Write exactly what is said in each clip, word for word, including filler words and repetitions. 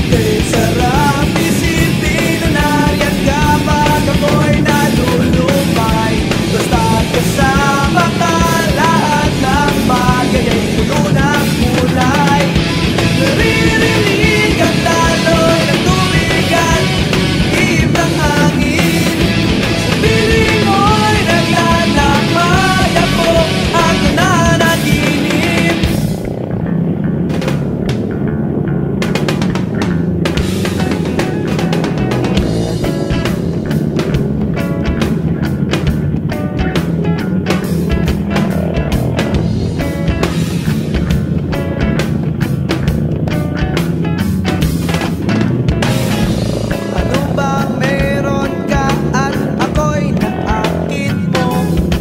Kay sarap isipin na nariyan ka pag ako'y nalulumay. Basta't kasama ka, lahat ng bagay ay puno ng kulay. Naririnig ang daloy ng tubig at ihip ng hangin. Sa piling mo'y naglalakbay ako at nananaginip. Ano bang meron ka at ako'y naakit mo?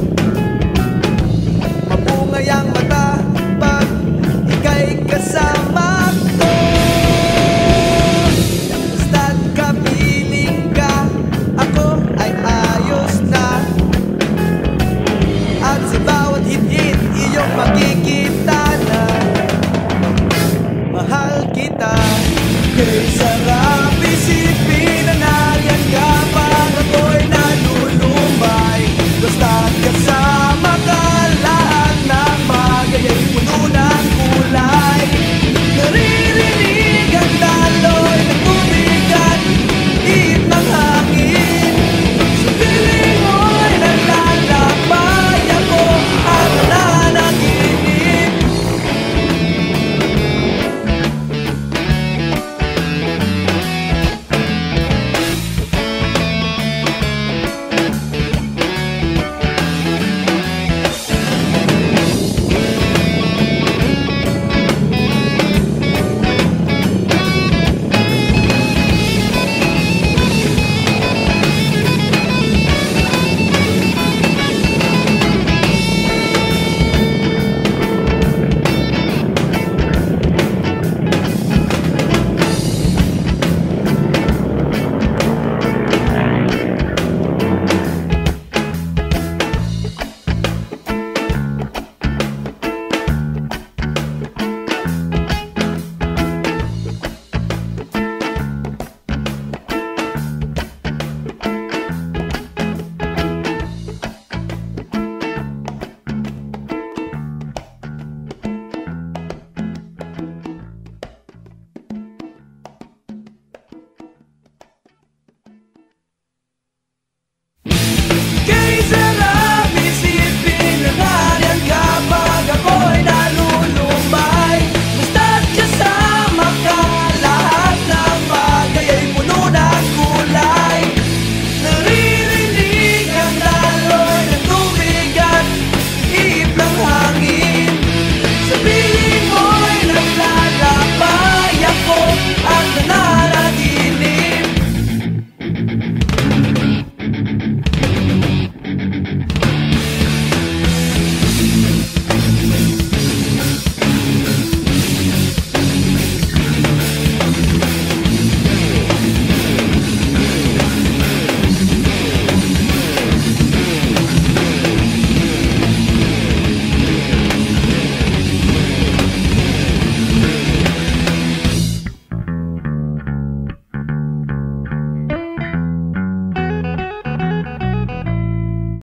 Mapungay ang mata pag ika'y kasama ko. Basta't kapiling ka, ako ay ayos na. At sa bawat hit-hit, iyong makikita na mahal kita. Kay sarap